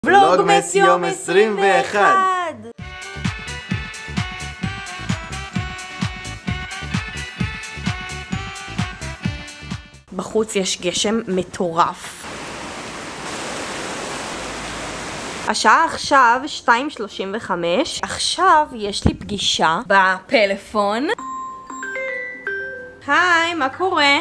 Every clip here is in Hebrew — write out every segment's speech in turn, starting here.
ולוגמס יום 21. בחוץ יש גשם מטורף. השעה עכשיו 2:35. עכשיו יש לי פגישה בפלאפון. היי, מה קורה?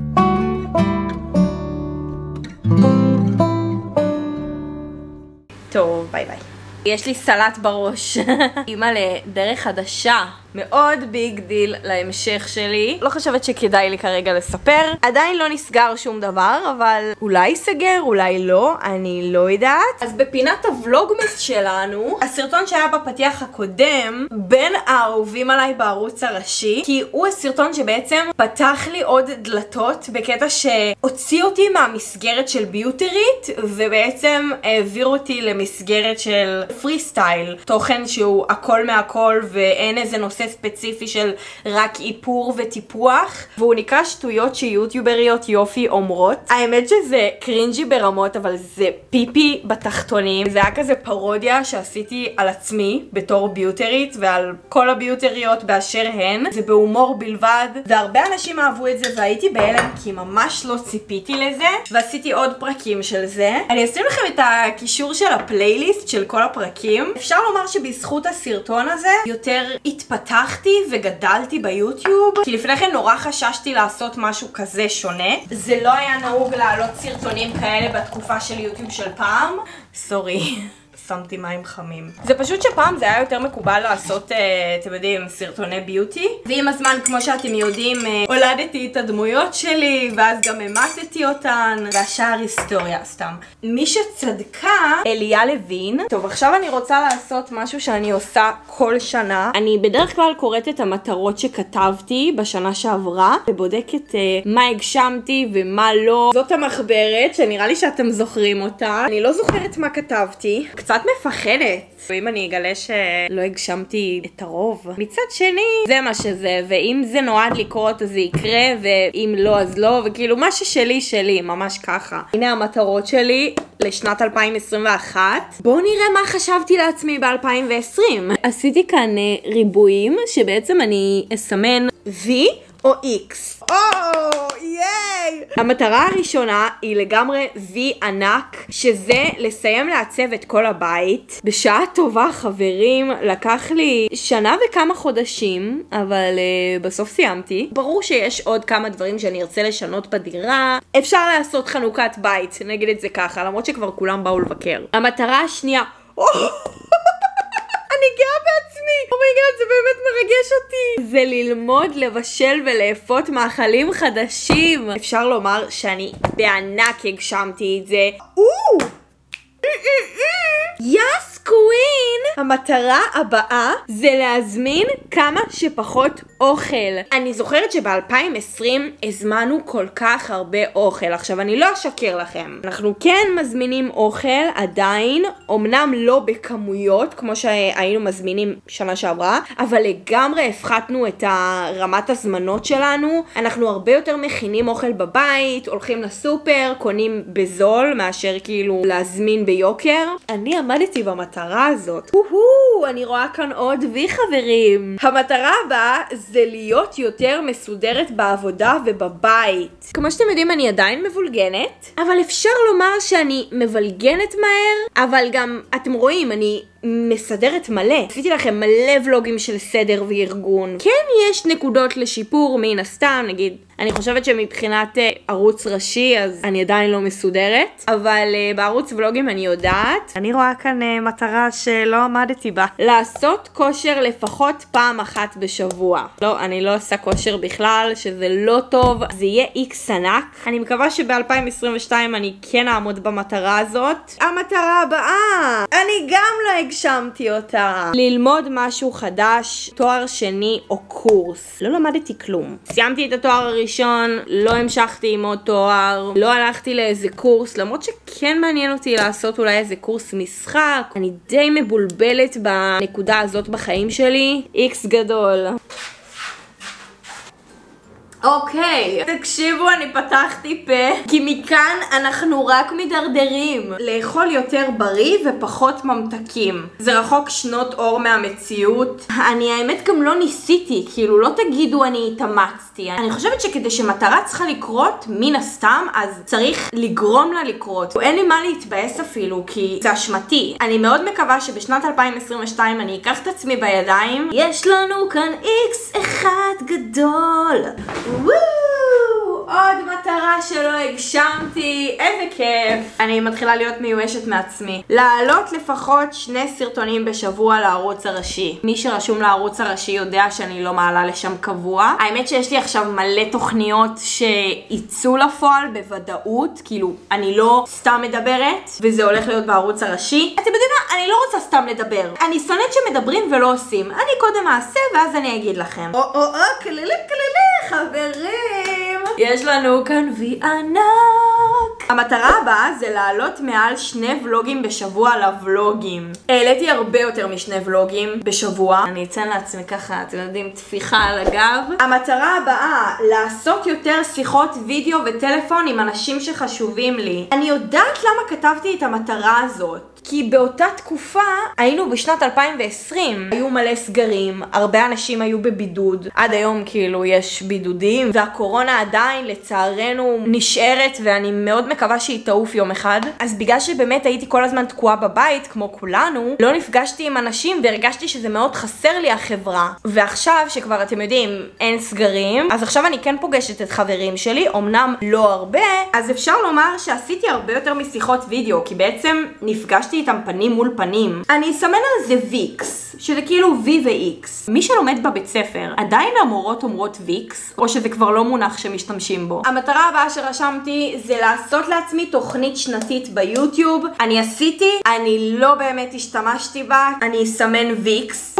טוב, ביי ביי. יש לי סלט בראש. אימא לדרך חדשה. מאוד ביג דיל להמשך שלי. לא חושבת שכדאי לי כרגע לספר. עדיין לא נסגר שום דבר, אבל אולי ייסגר, אולי לא, אני לא יודעת. אז בפינת הוולוגמס שלנו, הסרטון שהיה בפתיח הקודם, בין האהובים עליי בערוץ הראשי, כי הוא הסרטון שבעצם פתח לי עוד דלתות, בקטע שהוציא אותי מהמסגרת של ביוטרית, ובעצם העביר אותי למסגרת של פרי סטייל. תוכן שהוא הכל מהכל, ואין איזה נושא ספציפי של רק איפור וטיפוח, והוא נקרא שטויות שיוטיובריות יופי אומרות. האמת שזה קרינג'י ברמות, אבל זה פיפי בתחתונים. זה היה כזה פרודיה שעשיתי על עצמי בתור ביוטרית ועל כל הביוטריות באשר הן. זה בהומור בלבד, והרבה אנשים אהבו את זה והייתי בהלם כי ממש לא ציפיתי לזה, ועשיתי עוד פרקים של זה. אני אשים לכם את הקישור של הפלייליסט של כל הפרקים. אפשר לומר שבזכות הסרטון הזה יותר התפתחתי וגדלתי ביוטיוב, כי לפני כן נורא חששתי לעשות משהו כזה שונה. זה לא היה נהוג לעלות סרטונים כאלה בתקופה של יוטיוב של פעם. סורי. שמתי מים חמים. זה פשוט שפעם זה היה יותר מקובל לעשות, אתם יודעים, סרטוני ביוטי. ועם הזמן, כמו שאתם יודעים, הולדתי את הדמויות שלי, ואז גם המתתי אותן, והשאר היסטוריה, סתם. מי שצדקה, אליה לוין. טוב, עכשיו אני רוצה לעשות משהו שאני עושה כל שנה. אני בדרך כלל קוראת את המטרות שכתבתי בשנה שעברה, ובודקת מה הגשמתי ומה לא. זאת המחברת, שנראה לי שאתם זוכרים אותה. אני לא זוכרת מה כתבתי. קצת מפחדת. ואם אני אגלה שלא הגשמתי את הרוב. מצד שני, זה מה שזה, ואם זה נועד לקרות אז זה יקרה, ואם לא אז לא, וכאילו מה ששלי שלי, ממש ככה. הנה המטרות שלי לשנת 2021. בואו נראה מה חשבתי לעצמי ב-2020. עשיתי כאן ריבועים, שבעצם אני אסמן V או X. ייי! המטרה הראשונה היא לגמרי V ענק, שזה לסיים לעצב את כל הבית. בשעה טובה, חברים, לקח לי שנה וכמה חודשים, אבל בסוף סיימתי. ברור שיש עוד כמה דברים שאני ארצה לשנות בדירה. אפשר לעשות חנוכת בית, נגיד את זה ככה, למרות שכבר כולם באו לבקר. המטרה השנייה, אני גאה בעצמי! אומייגאד, זה באמת מרגש אותי! זה ללמוד, לבשל ולאפות מאכלים חדשים. אפשר לומר שאני בענק הגשמתי את זה. יס קווין! המטרה הבאה זה להזמין כמה שפחות אוכל. אני זוכרת שב-2020 הזמנו כל כך הרבה אוכל. עכשיו אני לא אשקר לכם, אנחנו כן מזמינים אוכל עדיין, אמנם לא בכמויות כמו שהיינו מזמינים שנה שעברה, אבל לגמרי הפחתנו את רמת הזמנות שלנו. אנחנו הרבה יותר מכינים אוכל בבית, הולכים לסופר, קונים בזול מאשר כאילו להזמין ביוקר. אני עמדתי במטרה הזאת. אני רואה כאן עוד וי, חברים. המטרה הבאה זה להיות יותר מסודרת בעבודה ובבית. כמו שאתם יודעים, אני עדיין מבולגנת, אבל אפשר לומר שאני מבלגנת מהר, אבל גם אתם רואים, אני מסדרת מלא. עשיתי לכם מלא ולוגים של סדר וארגון. כן, יש נקודות לשיפור מן הסתם, נגיד, אני חושבת שמבחינת ערוץ ראשי אז אני עדיין לא מסודרת, אבל בערוץ ולוגים אני יודעת. אני רואה כאן מטרה שלא עמדתי בה. לעשות כושר לפחות פעם אחת בשבוע. לא, אני לא עושה כושר בכלל, שזה לא טוב. זה יהיה X ענק. אני מקווה שב-2022 אני כן אעמוד במטרה הזאת. המטרה הבאה, אני גם לא הגשמתי אותה. ללמוד משהו חדש, תואר שני או קורס. לא למדתי כלום. סיימתי את התואר הראשון, לא המשכתי עם עוד תואר, לא הלכתי לאיזה קורס, למרות שכן מעניין אותי לעשות אולי איזה קורס משחק. אני די מבולבלת בנקודה הזאת בחיים שלי. X גדול. אוקיי, תקשיבו, אני פתחתי פה, כי מכאן אנחנו רק מדרדרים. לאכול יותר בריא ופחות ממתקים. זה רחוק שנות אור מהמציאות. אני האמת גם לא ניסיתי, כאילו לא תגידו אני התאמצתי. אני חושבת שכדי שמטרה צריכה לקרות מן הסתם, אז צריך לגרום לה לקרות. אין לי מה להתבאס אפילו, כי זה אשמתי. אני מאוד מקווה שבשנת 2022 אני אקח את עצמי בידיים. יש לנו כאן X אחד גדול. עוד מטרה שלא הגשמתי, איזה כיף. אני מתחילה להיות מיואשת מעצמי. לעלות לפחות 2 סרטונים בשבוע לערוץ הראשי. מי שרשום לערוץ הראשי יודע שאני לא מעלה לשם קבוע. האמת שיש לי עכשיו מלא תוכניות שיצאו לפועל בוודאות, כאילו אני לא סתם מדברת, וזה הולך להיות בערוץ הראשי. אתם יודעים מה? אני לא רוצה סתם לדבר. אני שונאת שמדברים ולא עושים. אני קודם אעשה ואז אני אגיד לכם. כללי, חברים. יש לנו כאן וי ענק. המטרה הבאה זה לעלות מעל 2 ולוגים בשבוע לוולוגים. העליתי הרבה יותר מ2 ולוגים בשבוע. אני אצן לעצמי ככה, אתם יודעים, תפיחה על הגב. המטרה הבאה, לעשות יותר שיחות וידאו וטלפון עם אנשים שחשובים לי. אני יודעת למה כתבתי את המטרה הזאת. כי באותה תקופה היינו בשנת 2020, היו מלא סגרים, הרבה אנשים היו בבידוד, עד היום כאילו יש בידודים, והקורונה עדיין לצערנו נשארת, ואני מאוד מקווה שהיא תעוף יום אחד. אז בגלל שבאמת הייתי כל הזמן תקועה בבית כמו כולנו, לא נפגשתי עם אנשים והרגשתי שזה מאוד חסר לי החברה. ועכשיו שכבר אתם יודעים אין סגרים, אז עכשיו אני כן פוגשת את חברים שלי, אמנם לא הרבה, אז אפשר לומר שעשיתי הרבה יותר משיחות וידאו, כי בעצם נפגשתי איתם פנים מול פנים. אני אסמן על זה ויקס, שזה כאילו V ו-X. מי שלומד בבית ספר, עדיין המורות אומרות ויקס, או שזה כבר לא מונח שמשתמשים בו. המטרה הבאה שרשמתי זה לעשות לעצמי תוכנית שנתית ביוטיוב. אני עשיתי, אני לא באמת השתמשתי בה, אני אסמן ויקס.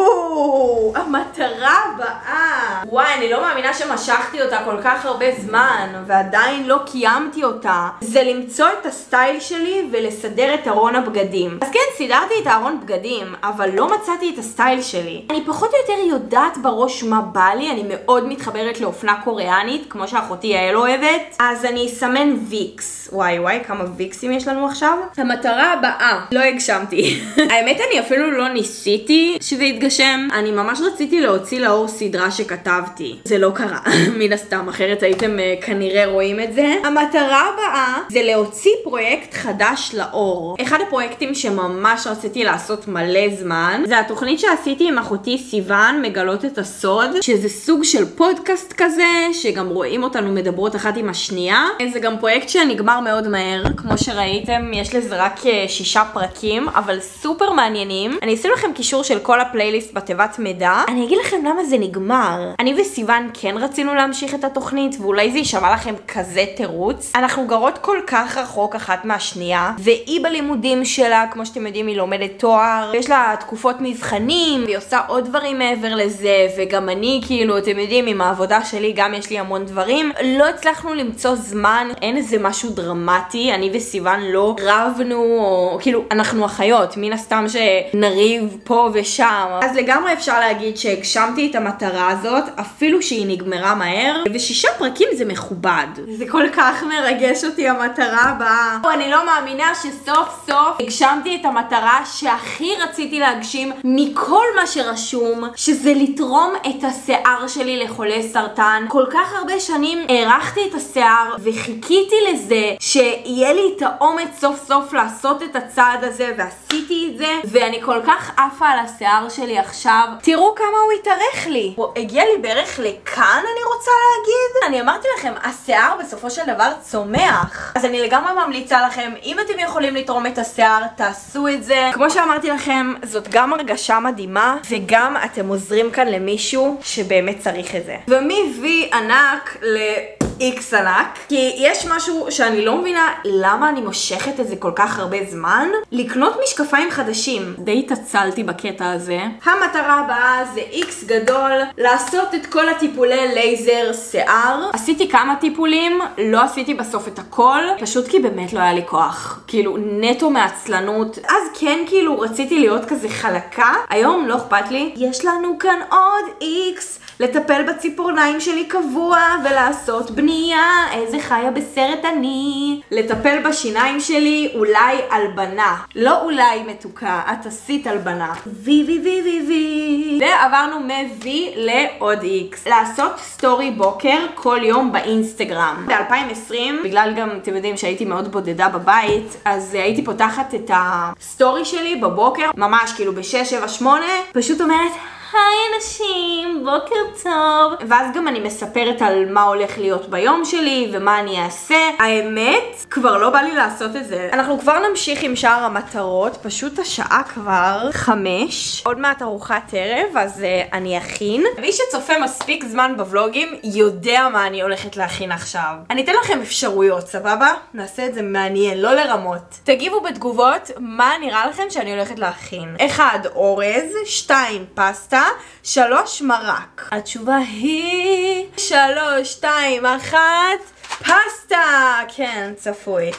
המטרה הבאה. וואי, אני לא מאמינה שמשכתי אותה כל כך הרבה זמן, ועדיין לא קיימתי אותה. זה למצוא את הסטייל שלי ולסדר את ארון הבגדים. אז כן, סידרתי את הארון בגדים, אבל לא מצאתי את הסטייל שלי. אני פחות או יותר יודעת בראש מה בא לי, אני מאוד מתחברת לאופנה קוריאנית, כמו שאחותי יעל אוהבת, אז אני אסמן ויקס. וואי, כמה ויקסים יש לנו עכשיו? המטרה הבאה, לא הגשמתי. האמת אני אפילו לא ניסיתי שזה יתגשם. אני ממש רציתי להוציא לאור סדרה שכתבתי. זה לא קרה, מן הסתם, אחרת הייתם כנראה רואים את זה. המטרה הבאה זה להוציא פרויקט חדש לאור. אחד הפרויקטים שממש רציתי לעשות מלא זמן, זה התוכנית שעשיתי עם אחותי סיוון, מגלות את הסוד, שזה סוג של פודקאסט כזה, שגם רואים אותנו מדברות אחת עם השנייה. זה גם פרויקט שנגמר מאוד מהר, כמו שראיתם, יש לזה רק 6 פרקים, אבל סופר מעניינים. אני אשים לכם קישור של כל הפלייליסט בתיבת מידע. אני אגיד לכם למה זה נגמר. אני וסיוון כן רצינו להמשיך את התוכנית, ואולי זה יישמע לכם כזה תירוץ. אנחנו גרות כל כך רחוק אחת מהשנייה, והיא בלימודים שלה, כמו שאתם יודעים, היא לומדת תואר, יש לה תקופות מבחנים, והיא עושה עוד דברים מעבר לזה, וגם אני, כאילו, אתם יודעים, עם העבודה שלי גם יש לי המון דברים. לא הצלחנו למצוא זמן, אין איזה משהו דרמטי, אני וסיוון לא רבנו, או כאילו, אנחנו אחיות, מן הסתם שנריב פה ושם. אז לגמרי אפשר להגיד שהגשמתי את המטרה הזאת, אפילו שהיא נגמרה מהר, ו6 פרקים זה מכובד. זה כל כך מרגש אותי המטרה הבאה. אני לא מאמינה שסוף סוף הגשמתי את המטרה שהכי רציתי להגשים מכל מה שרשום, שזה לתרום את השיער שלי לחולי סרטן. כל כך הרבה שנים הערכתי את השיער וחיכיתי לזה שיהיה לי את האומץ סוף סוף לעשות את הצעד הזה, ועשיתי את זה, ואני כל כך עפה על השיער שלי עכשיו. תראו כמה הוא התארך לי. הוא הגיע לי בערך לכאן, אני רוצה להגיד. אני אמרתי לכם, השיער בסופו של דבר צומח. אז אני לגמרי ממליצה לכם, אם אתם יכולים לתרום את השיער, תעשו את זה. כמו שאמרתי לכם, זאת גם הרגשה מדהימה, וגם אתם עוזרים כאן למישהו שבאמת צריך את זה. ומי וי ענק איקס ענק, כי יש משהו שאני לא מבינה למה אני מושכת את זה כל כך הרבה זמן. לקנות משקפיים חדשים. די התעצלתי בקטע הזה. המטרה הבאה זה איקס גדול, לעשות את כל הטיפולי לייזר שיער. עשיתי כמה טיפולים, לא עשיתי בסוף את הכל, פשוט כי באמת לא היה לי כוח. כאילו נטו מעצלנות. אז כן כאילו רציתי להיות כזה חלקה, היום לא אכפת לי. יש לנו כאן עוד איקס. לטפל בציפורניים שלי קבוע ולעשות בנייה, איזה חיה בסרט אני. לטפל בשיניים שלי, אולי הלבנה. לא אולי מתוקה, את עשית הלבנה. וי. ועברנו מ-V לעוד איקס. לעשות סטורי בוקר כל יום באינסטגרם. ב-2020, בגלל גם אתם יודעים שהייתי מאוד בודדה בבית, אז הייתי פותחת את הסטורי שלי בבוקר, ממש כאילו ב-6, 7, 8, פשוט אומרת, היי אנשים, בוקר טוב. ואז גם אני מספרת על מה הולך להיות ביום שלי ומה אני אעשה. האמת, כבר לא בא לי לעשות את זה. אנחנו כבר נמשיך עם שאר המטרות, פשוט השעה כבר 5. עוד מעט ארוחת ערב, אז אני אכין. מי שצופה מספיק זמן בוולוגים יודע מה אני הולכת להכין עכשיו. אני אתן לכם אפשרויות, סבבה? נעשה את זה מעניין, לא לרמות. תגיבו בתגובות מה נראה לכם שאני הולכת להכין. 1. אורז, 2. פסטה, 3. מרק. התשובה היא 3, 2, 1 פסטה. כן, צפוי.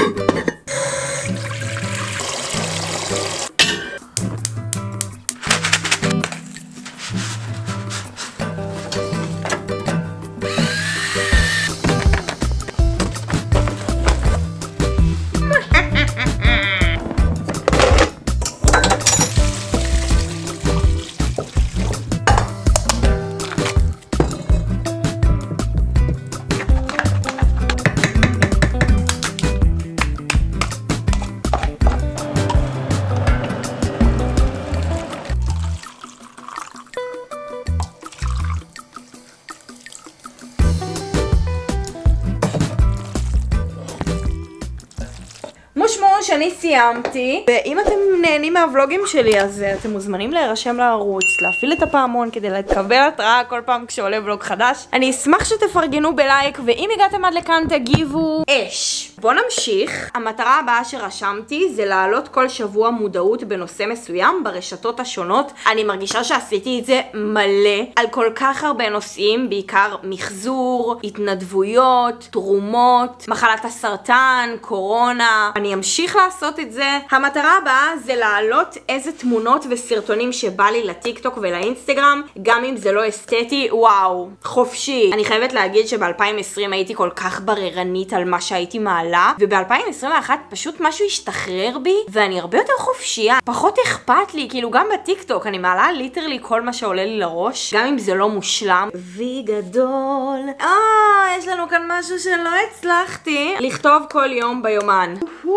שאני סיימתי, ואם אתם נהנים מהוולוגים שלי אז אתם מוזמנים להירשם לערוץ, להפעיל את הפעמון כדי לקבל התראה כל פעם כשעולה ולוג חדש. אני אשמח שתפרגנו בלייק, ואם הגעתם עד לכאן תגיבו אש. בואו נמשיך. המטרה הבאה שרשמתי זה להעלות כל שבוע מודעות בנושא מסוים ברשתות השונות. אני מרגישה שעשיתי את זה מלא על כל כך הרבה נושאים, בעיקר מחזור, התנדבויות, תרומות, מחלת הסרטן, קורונה. אני אמשיך לעשות את זה. המטרה הבאה זה להעלות איזה תמונות וסרטונים שבא לי לטיק טוק ולאינסטגרם, גם אם זה לא אסתטי, וואו, חופשי. אני חייבת להגיד שב-2020 הייתי כל כך בררנית על מה שהייתי מעלה, וב-2021 פשוט משהו השתחרר בי, ואני הרבה יותר חופשייה. פחות אכפת לי, כאילו גם בטיק טוק אני מעלה ליטרלי כל מה שעולה לי לראש, גם אם זה לא מושלם. וי גדול. יש לנו כאן משהו שלא הצלחתי. לכתוב כל יום ביומן.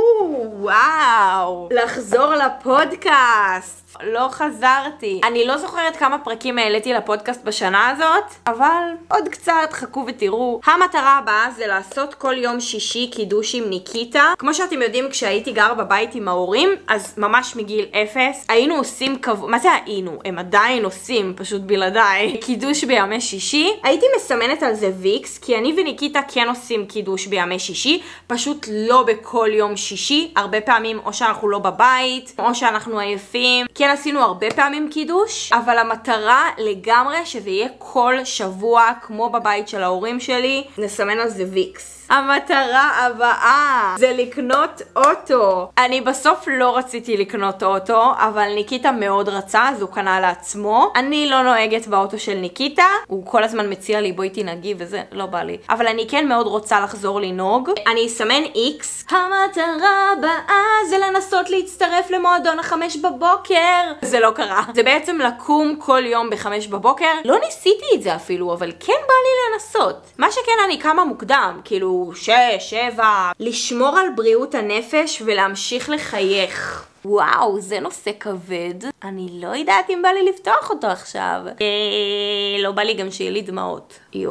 וואו, לחזור לפודקאסט. לא חזרתי. אני לא זוכרת כמה פרקים העליתי לפודקאסט בשנה הזאת, אבל עוד קצת, חכו ותראו. המטרה הבאה זה לעשות כל יום שישי קידוש עם ניקיטה. כמו שאתם יודעים, כשהייתי גר בבית עם ההורים, אז ממש מגיל 0, היינו עושים מה זה היינו? הם עדיין עושים, פשוט בלעדיי, קידוש בימי שישי. הייתי מסמנת על זה ויקס, כי אני וניקיטה כן עושים קידוש בימי שישי, פשוט לא בכל יום שישי. הרבה פעמים או שאנחנו לא בבית, או שאנחנו עייפים. כן עשינו הרבה פעמים קידוש, אבל המטרה לגמרי שזה יהיה כל שבוע כמו בבית של ההורים שלי. נסמן על זה ויקס. המטרה הבאה זה לקנות אוטו. אני בסוף לא רציתי לקנות אוטו, אבל ניקיטה מאוד רצה, אז הוא קנה לעצמו. אני לא נוהגת באוטו של ניקיטה, הוא כל הזמן מציע לי בואי תנהגי וזה לא בא לי. אבל אני כן מאוד רוצה לחזור לנהוג. אני אסמן X. המטרה הבאה זה לנסות להצטרף למועדון 5 בבוקר. זה לא קרה. זה בעצם לקום כל יום ב5 בבוקר. לא ניסיתי את זה אפילו, אבל כן בא לי לנסות. מה שכן אני קמה מוקדם, כאילו 6, 7, לשמור על בריאות הנפש ולהמשיך לחייך. וואו, זה נושא כבד. אני לא יודעת אם בא לי לפתוח אותו עכשיו. לא בא לי גם שיהיה לי דמעות. יואו.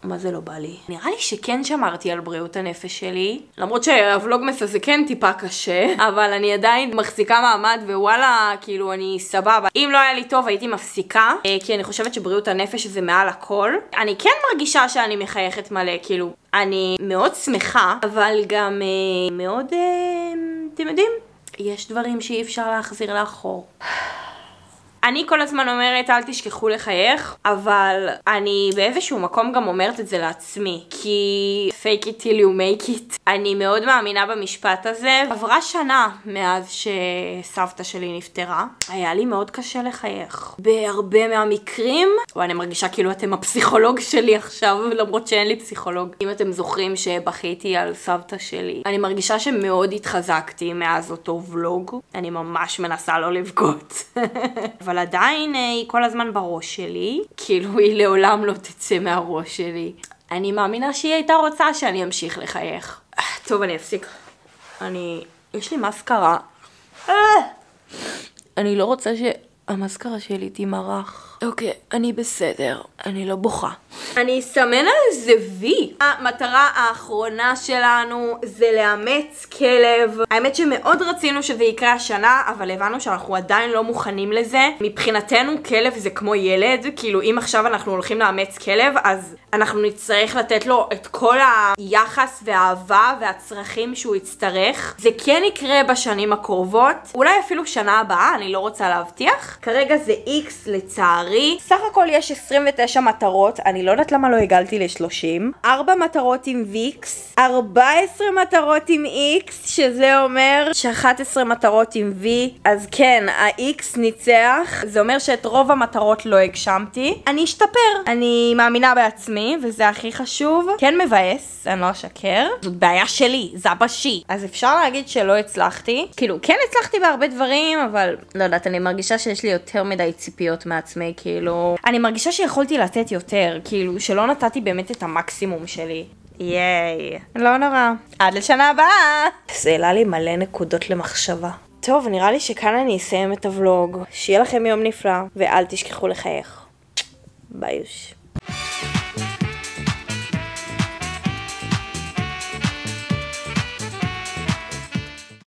מה זה לא בא לי? נראה לי שכן שמרתי על בריאות הנפש שלי. למרות שהוולוגמס הזה כן טיפה קשה, אבל אני עדיין מחזיקה מעמד ווואלה, כאילו אני סבבה. אם לא היה לי טוב הייתי מפסיקה, כי אני חושבת שבריאות הנפש זה מעל הכל. אני כן מרגישה שאני מחייכת מלא, כאילו אני מאוד שמחה, אבל גם מאוד, אתם יודעים, יש דברים שאי אפשר להחזיר לאחור. אני כל הזמן אומרת אל תשכחו לחייך, אבל אני באיזשהו מקום גם אומרת את זה לעצמי, כי fake it till you make it. אני מאוד מאמינה במשפט הזה. עברה שנה מאז שסבתא שלי נפטרה, היה לי מאוד קשה לחייך. בהרבה מהמקרים, ואני מרגישה כאילו אתם הפסיכולוג שלי עכשיו, למרות שאין לי פסיכולוג. אם אתם זוכרים שבכיתי על סבתא שלי, אני מרגישה שמאוד התחזקתי מאז אותו ולוג. אני ממש מנסה לא לבכות. אבל עדיין היא כל הזמן בראש שלי, כאילו היא לעולם לא תצא מהראש שלי. אני מאמינה שהיא הייתה רוצה שאני אמשיך לחייך. טוב, אני אפסיק. יש לי מסקרה. אני לא רוצה שהמסקרה שלי תמרח. אוקיי, אני בסדר. אני לא בוכה. אני אסמן על איזה וי. המטרה האחרונה שלנו זה לאמץ כלב. האמת שמאוד רצינו שזה יקרה השנה, אבל הבנו שאנחנו עדיין לא מוכנים לזה. מבחינתנו כלב זה כמו ילד, כאילו אם עכשיו אנחנו הולכים לאמץ כלב, אז אנחנו נצטרך לתת לו את כל היחס והאהבה והצרכים שהוא יצטרך. זה כן יקרה בשנים הקרובות, אולי אפילו שנה הבאה, אני לא רוצה להבטיח. כרגע זה X לצערי. סך הכל יש 29 מטרות, אני לא יודעת למה לא הגלתי ל-30. 4 מטרות עם VX, 14 מטרות עם X, שזה אומר ש11 מטרות עם V. אז כן, ה-X ניצח, זה אומר שאת רוב המטרות לא הגשמתי. אני אשתפר, אני מאמינה בעצמי, וזה הכי חשוב. כן מבאס, אני לא אשקר. זאת בעיה שלי, זה בשי. אז אפשר להגיד שלא הצלחתי. כאילו, כן הצלחתי בהרבה דברים, אבל לא יודעת, אני מרגישה שיש לי יותר מדי ציפיות מעצמי, כאילו... אני מרגישה שיכולתי לתת יותר, כאילו, שלא נתתי באמת את המקסימום שלי. ייי. לא נורא. עד לשנה הבאה. זה העלה לי מלא נקודות למחשבה. טוב, נראה לי שכאן אני אסיים את הוולוג. שיהיה לכם יום נפלא, ואל תשכחו לחייך. ביי.